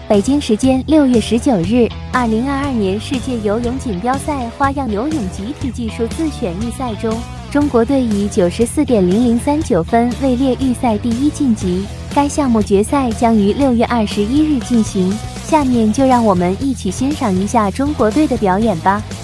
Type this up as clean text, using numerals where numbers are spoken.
北京时间6月19日，2022年世界游泳锦标赛花样游泳集体技术自选预赛中，中国队以94.0039分位列预赛第一晋级。该项目决赛将于6月21日进行。下面就让我们一起欣赏一下中国队的表演吧。